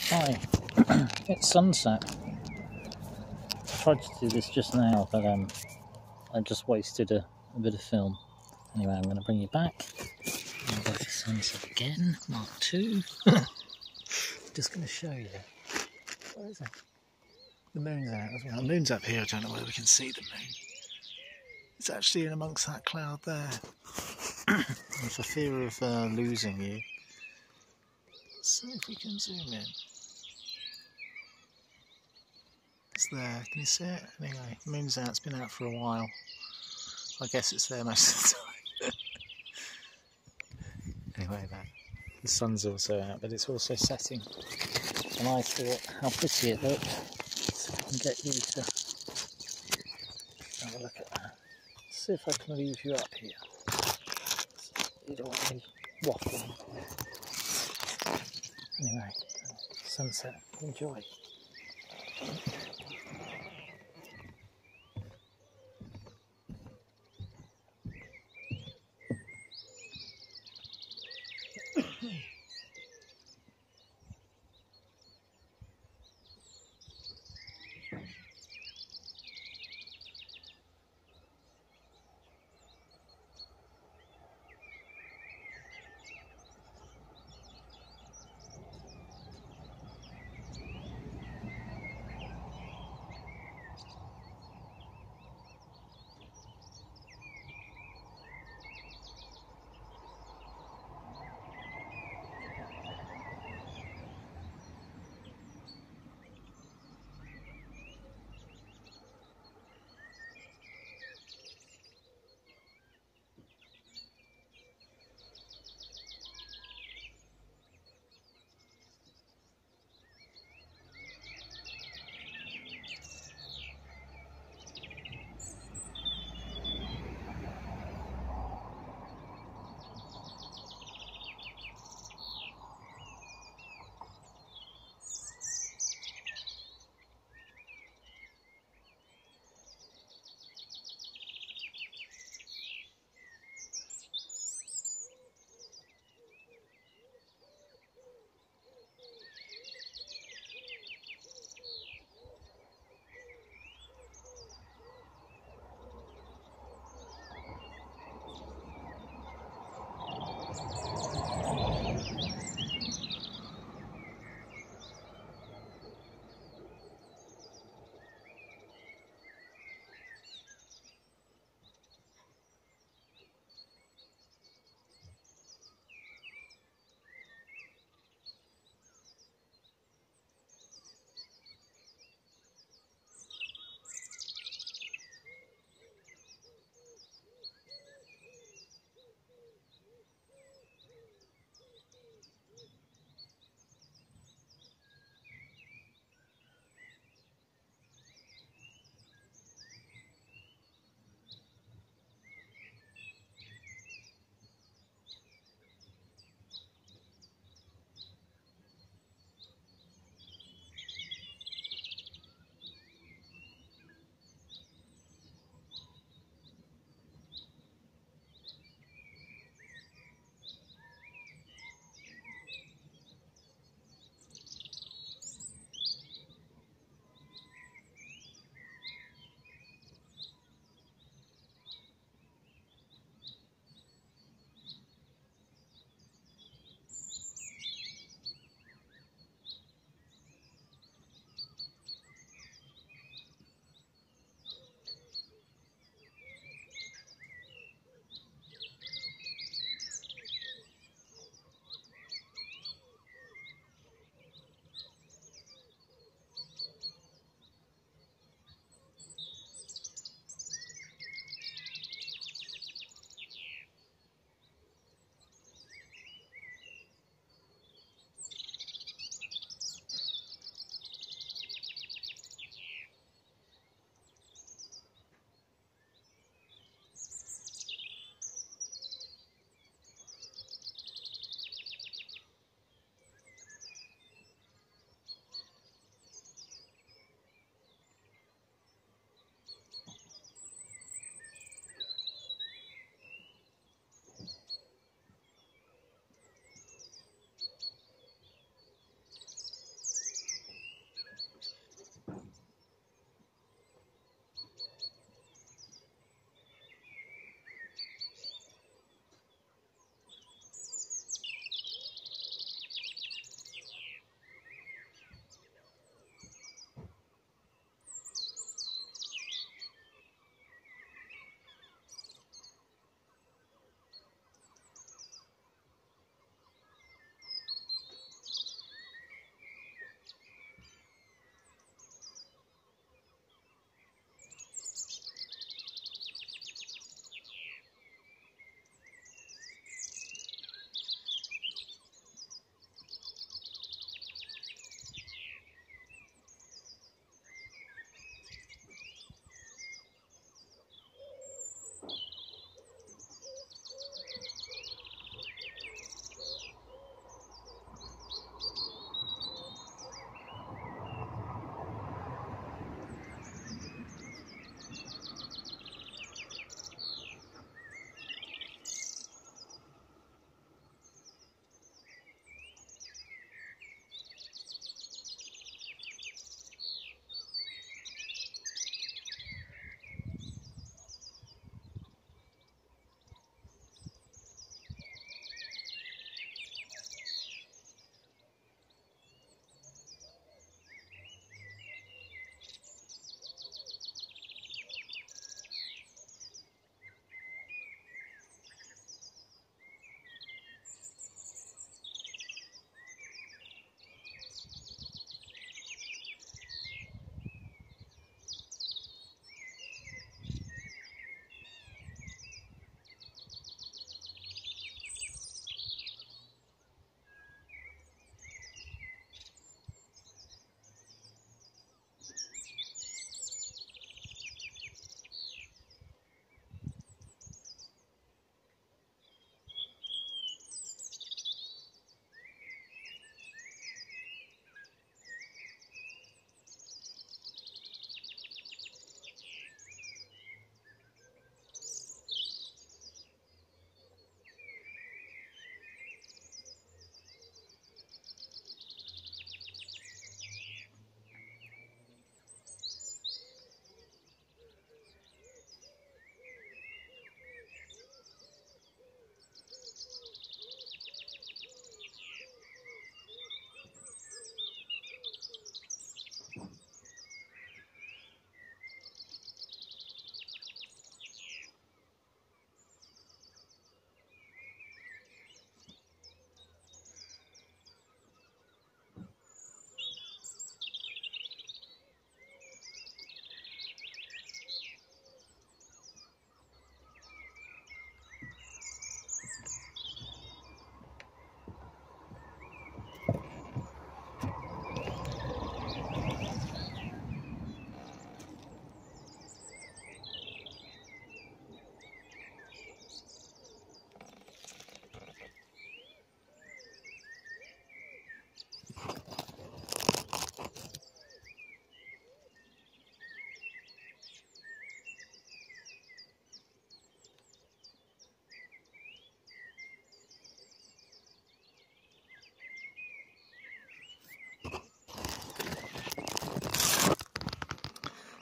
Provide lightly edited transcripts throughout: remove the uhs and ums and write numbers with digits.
Hi, it's sunset. I tried to do this just now, but I just wasted a bit of film. Anyway, I'm going to bring you back. I'll go for sunset again, Mark 2. Just going to show you. Where is it? The moon's out as well. The moon's up here. I don't know whether we can see the moon. It's actually in amongst that cloud there. And for fear of losing you, let's see if we can zoom in. It's there. Can you see it? Anyway, the moon's out. It's been out for a while. I guess it's there most of the time. Anyway, the sun's also out, but it's also setting. And I thought how pretty it looked. So I can get you to have a look at that. Let's see if I can leave you up here. You don't want me waffling. Anyway, sunset. Enjoy.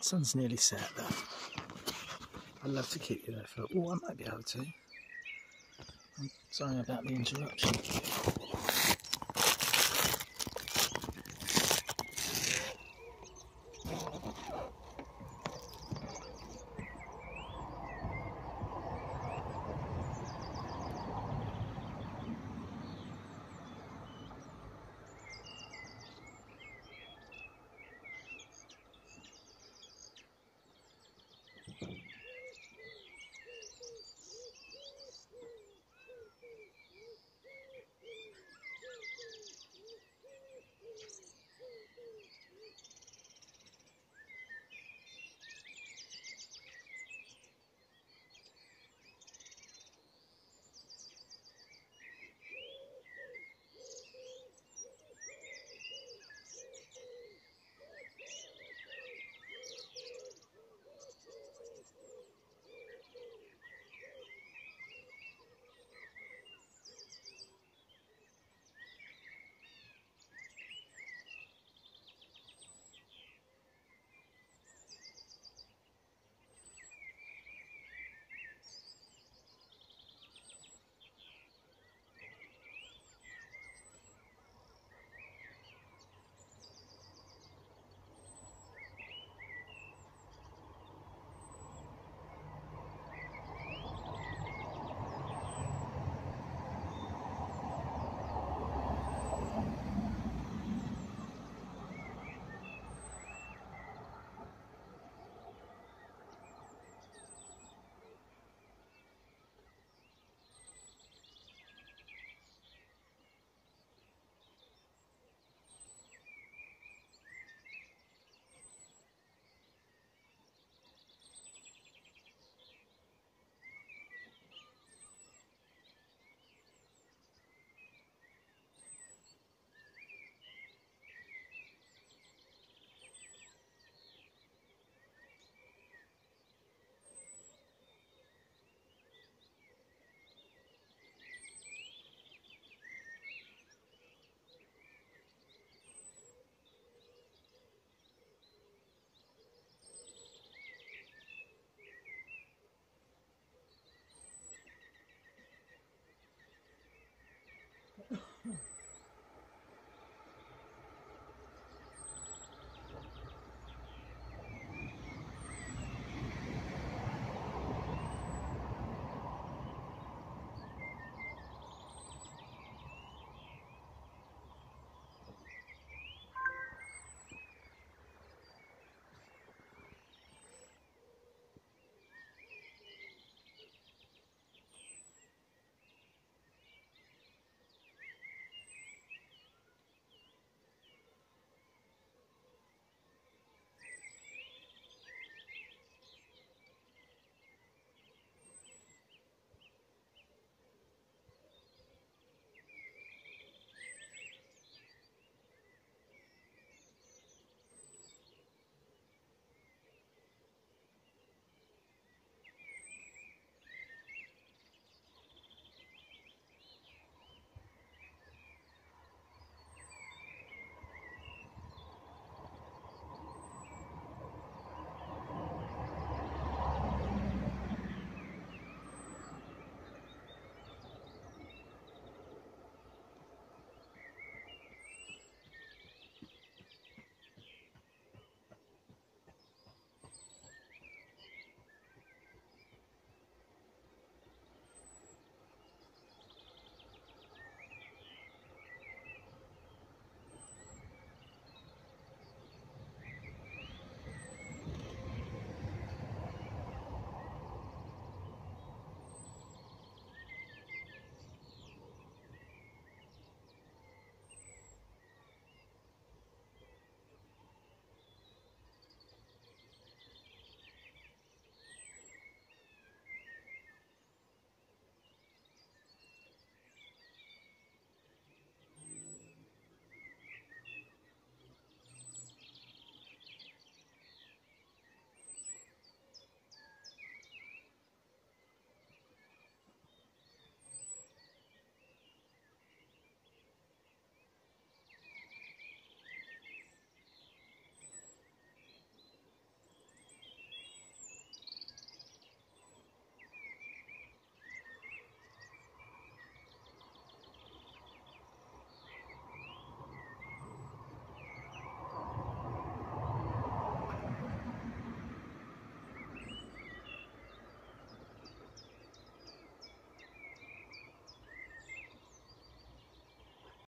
Sun's nearly set though. I'd love to keep you there for... Oh, I might be able to. I'm sorry about the interruption.